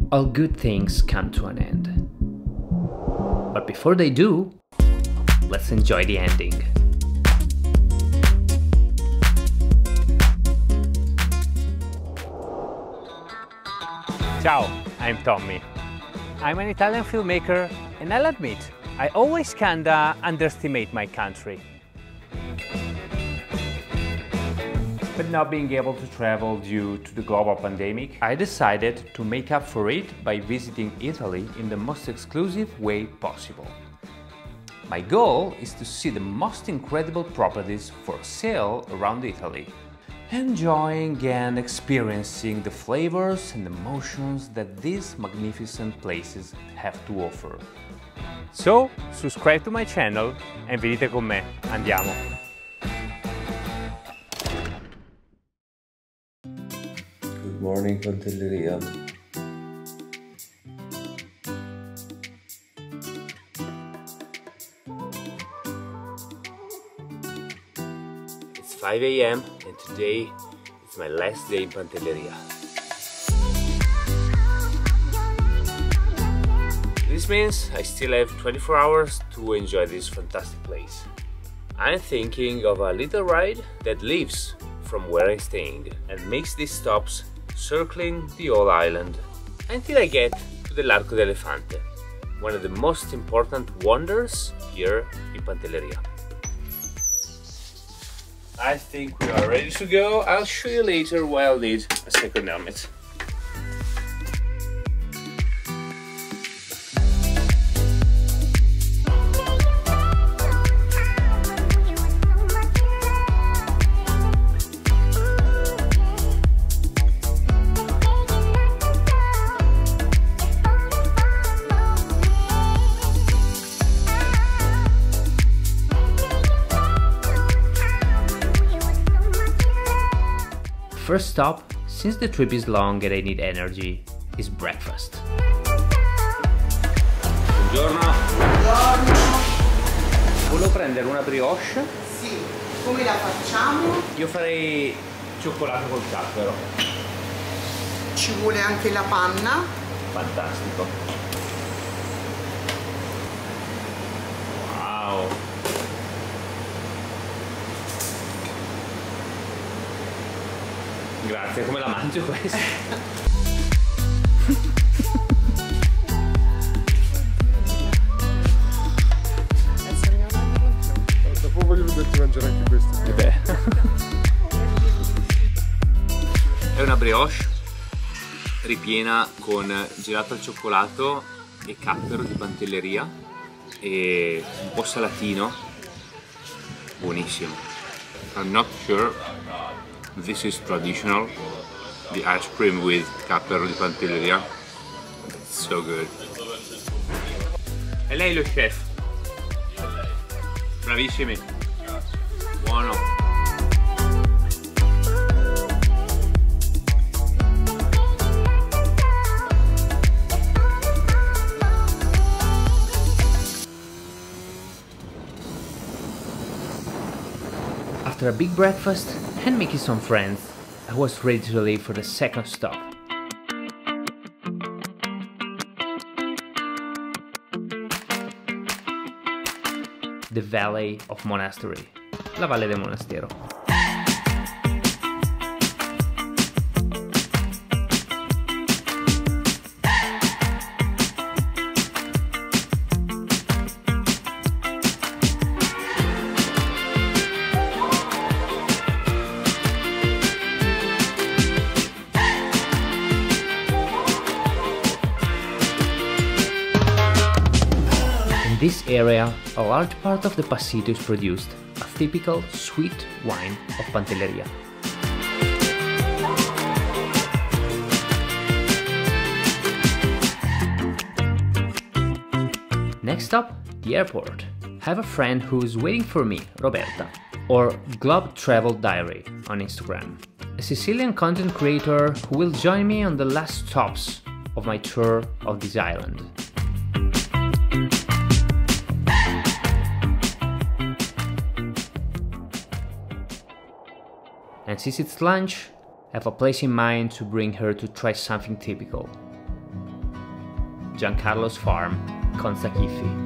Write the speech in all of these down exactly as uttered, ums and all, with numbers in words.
all good things come to an end. But before they do, let's enjoy the ending. Ciao, I'm Tommy. I'm an Italian filmmaker, and I'll admit, I always kinda underestimate my country. But not being able to travel due to the global pandemic, I decided to make up for it by visiting Italy in the most exclusive way possible. My goal is to see the most incredible properties for sale around Italy, enjoying and experiencing the flavors and emotions that these magnificent places have to offer. So, subscribe to my channel e venite con me, andiamo! Good morning, Pantelleria. It's five A M and today is my last day in Pantelleria. This means I still have twenty-four hours to enjoy this fantastic place. I'm thinking of a little ride that leaves from where I'm staying and makes these stops circling the whole island until I get to the L'Arco d'Elefante, one of the most important wonders here in Pantelleria. I think we are ready to go. I'll show you later why I'll need a second helmet. First stop, since the trip is long and I need energy, is breakfast. Buongiorno. Buongiorno. Volevo prendere una brioche. Sì, come la facciamo? Io farei cioccolato col cappero. Ci vuole anche la panna. Fantastico. Wow. Grazie, come la mangio questa? Dopo voglio vederti mangiare anche questo. E beh. È una brioche ripiena con gelato al cioccolato e cappero di Pantelleria e un po' salatino. Buonissimo. I'm not sure this is traditional, the ice cream with cappero di Pantelleria. It's so good. E lei lo chef. Bravissimi. Buono. After a big breakfast and making some friends, I was ready to leave for the second stop. The Valley of Monastery, la Valle del Monastero. In this area, a large part of the passito is produced, a typical sweet wine of Pantelleria. Next up, the airport. I have a friend who is waiting for me, Roberta, or Globe Travel Diary on Instagram, a Sicilian content creator who will join me on the last stops of my tour of this island. And since it's lunch, I have a place in mind to bring her to try something typical. Giancarlo's farm, Consaciffi.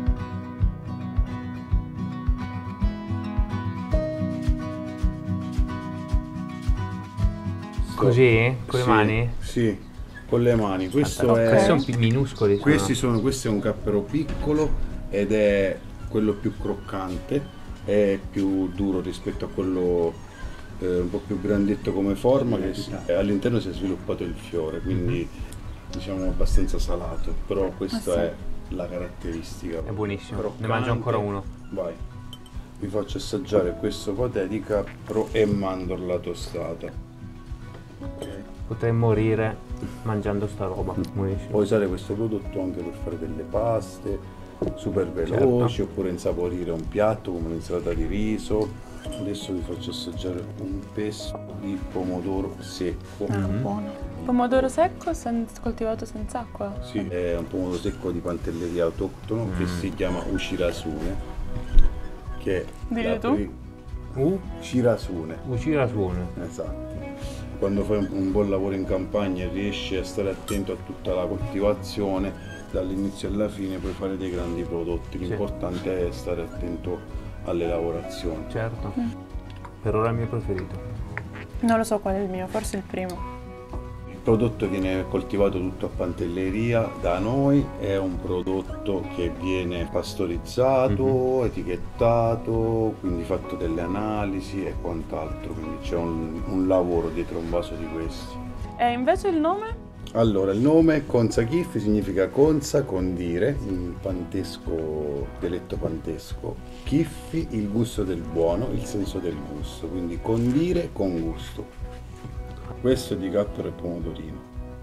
Così? Con le sì, mani? Sì, con le mani. Questo no, è... questi sono più minuscoli. Questi sono, questo è un cappero piccolo ed è quello più croccante, è più duro rispetto a quello eh, un po' più grandetto come forma, che si, all'interno si è sviluppato il fiore, quindi diciamo abbastanza salato, però questa Ah, sì. è la caratteristica. È buonissimo, Croccante. ne mangio ancora uno. Vai, vi faccio assaggiare questo patè di cappero e mandorla tostata. Okay. Potrei morire mangiando sta roba. Buonissimo. Puoi usare questo prodotto anche per fare delle paste super veloci, Certo. oppure insaporire un piatto come un'insalata di riso. Adesso vi faccio assaggiare un pesto di pomodoro secco. Ah, buono. Pomodoro secco sen- coltivato senza acqua? Sì, è un pomodoro secco di pantelleria autoctono che si chiama Ushirasune, che è Dillo la tu. pri- Uh, Shirasune. Ucira suona. Esatto. Quando fai un, un buon lavoro in campagna riesci a stare attento a tutta la coltivazione, dall'inizio alla fine puoi fare dei grandi prodotti. L'importante è stare attento alle lavorazioni. Certo. Per ora è il mio preferito. Non lo so qual è il mio, forse il primo. Il prodotto viene coltivato tutto a pantelleria da noi, è un prodotto che viene pastorizzato, Mm-hmm. etichettato, quindi fatto delle analisi e quant'altro, quindi c'è un, un lavoro dietro un vaso di questi. E invece il nome? Allora, il nome Consaciffi significa consa, condire, in pantesco, dialetto pantesco. Chiffi, il gusto del buono, il senso del gusto, quindi condire con gusto. Questo è di cappero e pomodorino.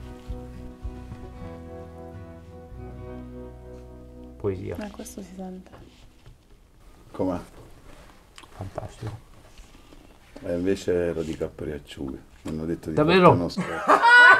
Poesia. Eh, questo si sente. Com'è? Fantastico. E invece ero di cappero e acciughe. Mi hanno detto di Davvero? farti uno scherzo.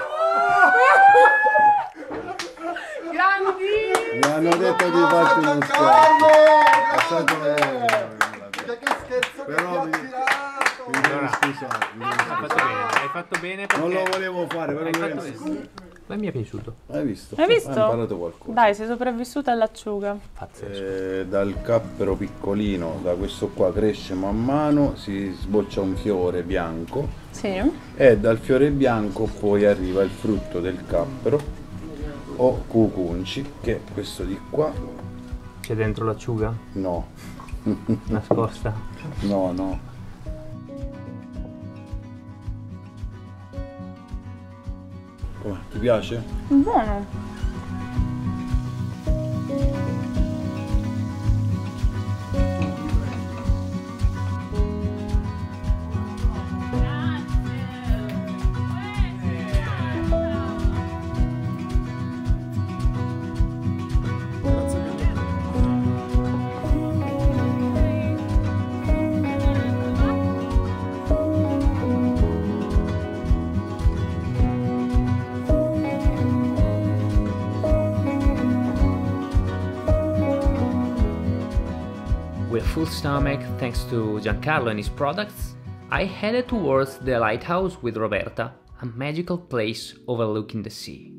Grandi! Mi hanno detto di farti uno scherzo. È stato... Che scherzo che Però ti mi- ho tirato! mi devo scusare, mi devo Hai fatto scusare. bene, hai fatto bene perché... Non lo volevo fare, però Hai lui fatto è- bene. Ma mi è piaciuto. Hai visto? Hai visto? Hai imparato qualcosa. Dai, sei sopravvissuta all'acciuga. Pazzesco. Eh, dal cappero piccolino, da questo qua cresce man mano, si sboccia un fiore bianco Sì. e dal fiore bianco poi arriva il frutto del cappero o cucunci, che è questo di qua. C'è dentro l'acciuga? No, Nascosta? no, no. Come? Ti piace? Buono. Grazie mille. With a full stomach, thanks to Giancarlo and his products, I headed towards the lighthouse with Roberta, a magical place overlooking the sea.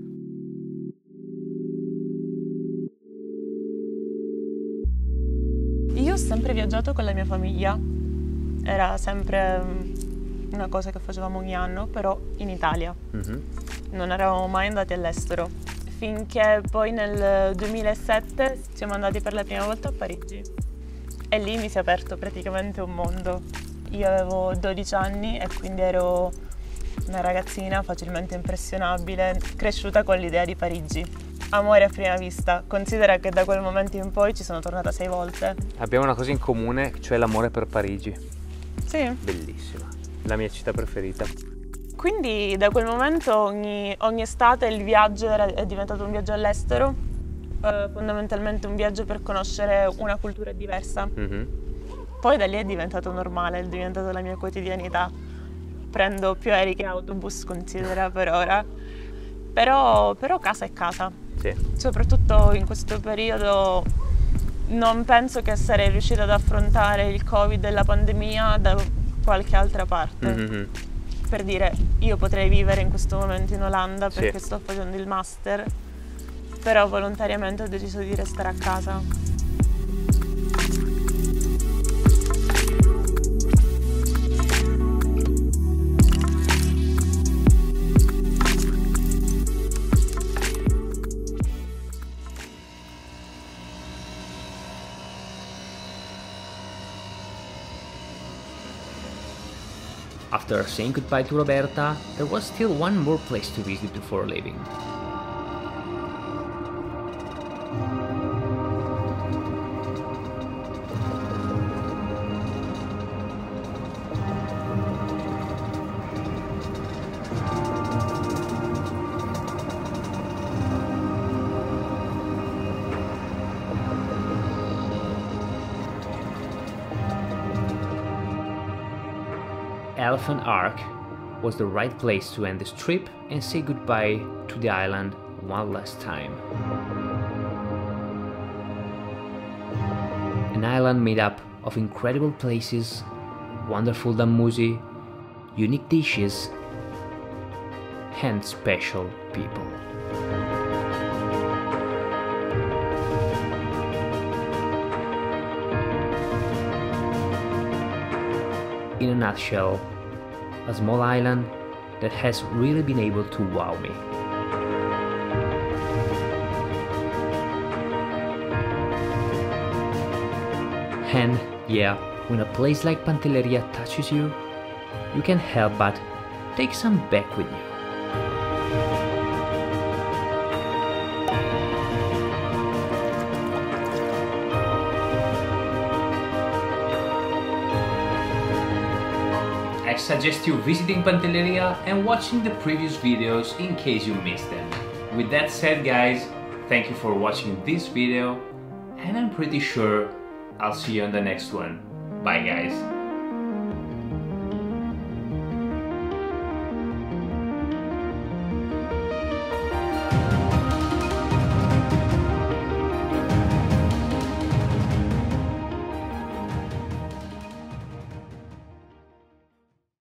Io ho sempre viaggiato con la mia famiglia. Era sempre mm, una cosa che facevamo ogni anno, però in Italia. Mhm. Non eravamo mai andati all'estero. Finché poi nel duemilasette siamo andati per la prima volta a Parigi. E lì mi si è aperto praticamente un mondo. Io avevo dodici anni e quindi ero una ragazzina facilmente impressionabile, cresciuta con l'idea di Parigi. Amore a prima vista. Considera che da quel momento in poi ci sono tornata sei volte. Abbiamo una cosa in comune, cioè l'amore per Parigi. Sì. Bellissima. La mia città preferita. Quindi da quel momento ogni, ogni estate il viaggio era, è diventato un viaggio all'estero, eh, fondamentalmente un viaggio per conoscere una cultura diversa. Mhm. Poi da lì è diventato normale, è diventata la mia quotidianità. Prendo più aerei che autobus, considera per ora, però, però casa è casa. Sì. Soprattutto in questo periodo non penso che sarei riuscita ad affrontare il Covid e la pandemia da qualche altra parte. Mhm. Per dire, io potrei vivere in questo momento in Olanda Sì. perché sto facendo il master, però volontariamente ho deciso di restare a casa. After saying goodbye to Roberta, there was still one more place to visit before leaving. Elephant Arc was the right place to end this trip and say goodbye to the island one last time. An island made up of incredible places, wonderful damusi, unique dishes, and special people. In a nutshell, a small island that has really been able to wow me. And yeah, when a place like Pantelleria touches you, you can't help but take some back with you. I suggest you visiting Pantelleria and watching the previous videos in case you missed them. With that said, guys, thank you for watching this video, and I'm pretty sure I'll see you on the next one. Bye guys!